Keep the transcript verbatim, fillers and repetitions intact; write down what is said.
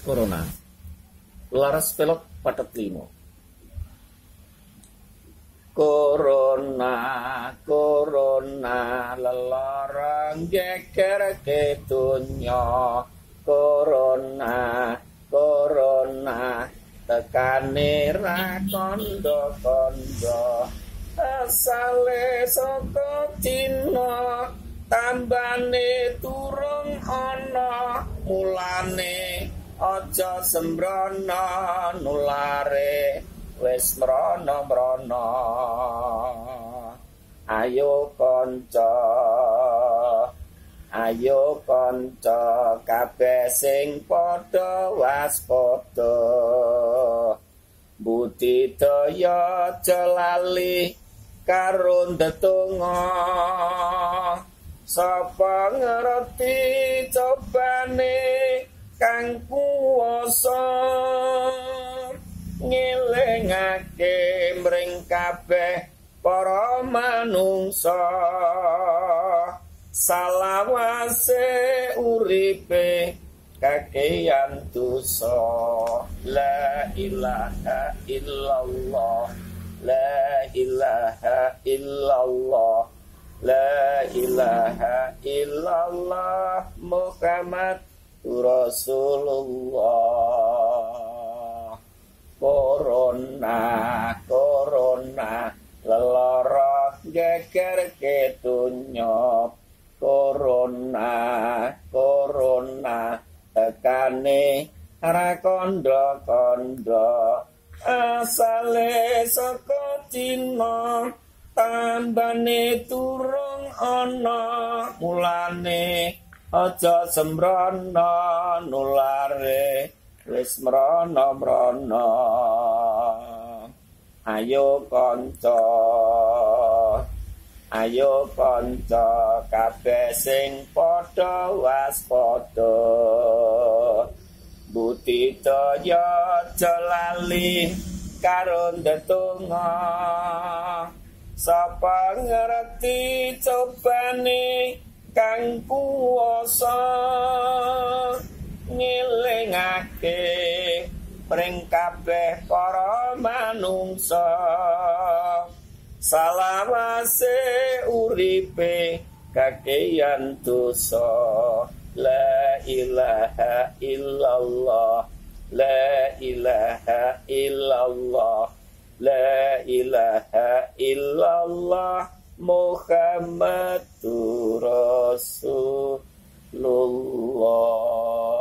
corona. Laras pelok patet limo. Corona, corona, lelarang geger ketunya. Corona, corona, tekane ra kondo-kondo. Asale saka Cina, tambane turung ana, mulane aja sembrono nulare wis mrono-mrono. Ayo kanca, ayo kanca kabeh sing padha waspada. Budidaya aja lali karo ndedonga. Sapa ngerti cobane kang kuwasa, ngelingake mring kabeh para manungsa. Salawase uripe kakeyan dosa. La ilaha illallah, la ilaha illallah, la ilaha illallah, Muhammad Rasulullah. Corona, corona, lelara geger ketunya. Corona, corona, tekane ra kondo-kondo. Asale saka Cina, tambane turung ana, mulane aja sembrono nulare wis mrono-mrono. Ayo kanca, ayo kanca kabeh sing padha waspada. Budidaya aja lali karo ndedonga. Sapa ngerti cobane kang kuwasa, ngelingake mring kabeh para manungsa. Salawase uripe kakeyan dosa. La ilaha illallah, la ilaha illallah, la ilaha illallah, Muhammadur Rasulullah.